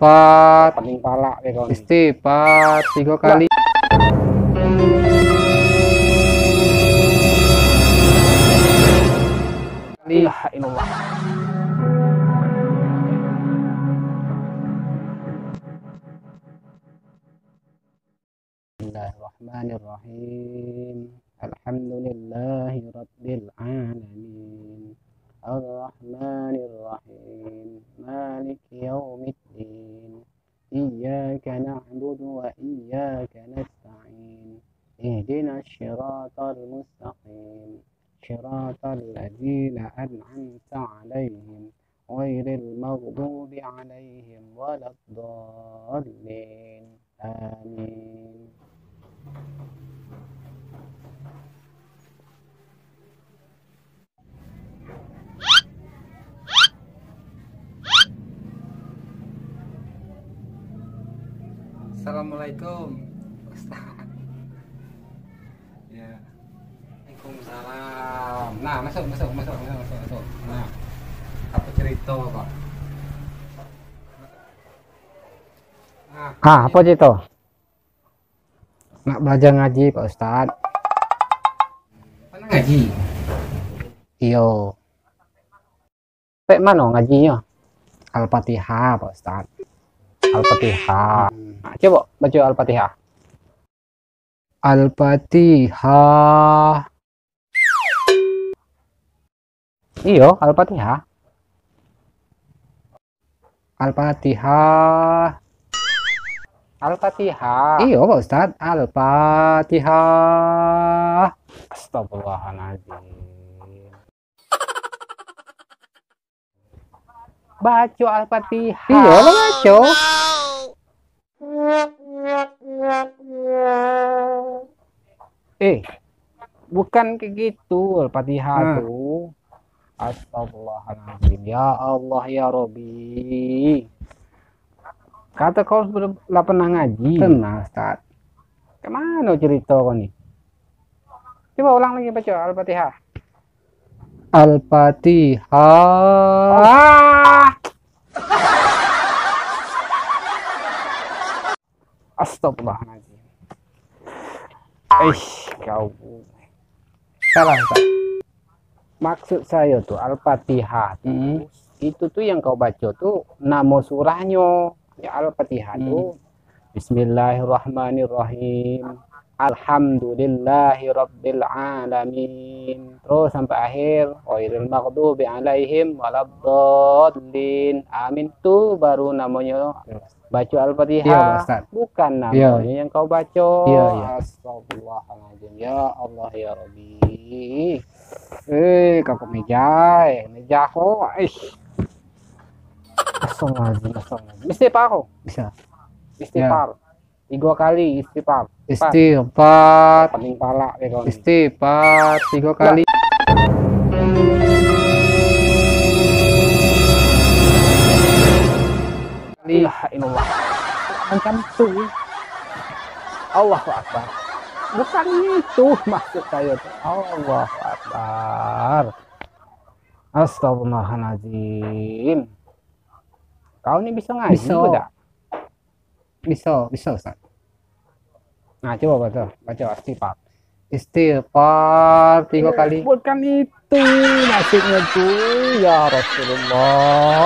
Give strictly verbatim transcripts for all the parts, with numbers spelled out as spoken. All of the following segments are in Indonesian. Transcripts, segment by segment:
Istighfar, pening pala kayak istighfar tiga kali. Ilaha illallah. Bismillahirrahmanirrahim. Alhamdulillahi rabbil alamin. Ar-Rahmanir-Rahim. Maliki yaumiddin. Iyyaka na'budu wa iyyaka nasta'in. Ihdinas siratal mustaqim. Siratal ladzina an'amta 'alaihim ghairil maghdubi 'alaihim waladdallin. Amin. Assalamualaikum Ustaz. Ya. Waalaikumsalam. Nah, masuk masuk masuk masuk masuk. masuk. Nah. Apa cerita, Pak? Nah, Ah, apa cerita? Nak belajar ngaji, Pak Ustad. pernah ngaji? Iyo. Pek mana ngajinya? Al-Fatihah, Pak Ustad. Al-Fatihah. Nah, coba baca Al-Fatihah. Al-Fatihah. Iyo, Al-Fatihah. Al-Fatihah. Al-Fatihah. Iyo, Pak Ustad. Al-Fatihah. Astagfirullahaladzim. Baca Al-Fatihah. Iya, baca. Eh, bukan kayak gitu Al-Fatihah Hmm. tuh. Astagfirullahaladzim. Ya Allah ya Robbi. Kata kau sudah pernah ngaji? Pernah, Ustaz. Kemana cerita kau nih? Coba ulang lagi baca Al-Fatihah. Al-Fatihah. Ah! Astagfirullahaladzim. Eh, kau salah, Ustaz. Maksud saya tuh Al-Fatihah tuh, itu tuh yang kau baca tuh nama surahnya. Ya Al-Fatihah tuh Bismillahirrahmanirrahim. Alhamdulillahi rabbil alamin. Terus sampai akhir ghairil maghdubi alaihim waladdallin. Amin tuh baru namanya baca Al-Fatihah. Iya, Bukan namanya Iya. yang kau baca. Iya, iya. Astagfirullahaladzim. Ya Allah ya Rabbi. Eh, kau meja, meja kok. Eh. Astagfirullahaladzim, astagfirullahaladzim. Istighfar kok. Bisa. Istighfar. Tiga kali istighfar. Istighfar, Pening pala kayak kau nih. istighfar tiga kali. Ilaha illallah. Macam itu. Allahu Akbar. Bukan itu maksud saya tuh. Allahu Akbar. Astagfirullahaladzim. Kau ini bisa ngaji Bisa. tidak? Bisa, bisa Ustaz. Nah, coba baca, baca istighfar. Istighfar tiga kali. Bukan itu maksudnya tuh, ya Rasulullah.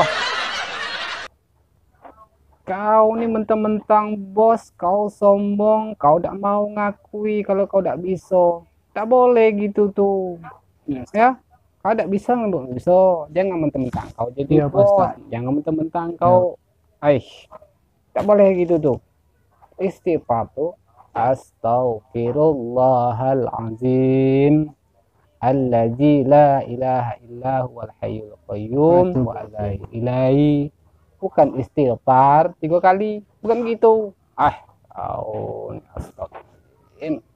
Kau ini mentang-mentang bos, kau sombong, kau tidak mau ngakui kalau kau tidak bisa. Tak boleh gitu tuh. Ya, kau tidak bisa nggak bisa. Jangan mentang-mentang kau jadi Iya, Pak bos. Ustaz. Jangan mentang-mentang kau, eh, tak boleh gitu tuh. Istighfar tuh, Astaghfirullahalazim. Alladzi la ilaha illa huwal hayyul qayyum Betul, wa atubu ilaihi. Bukan istighfar tiga kali, bukan gitu. Ah, kau astagfirullahaladzim.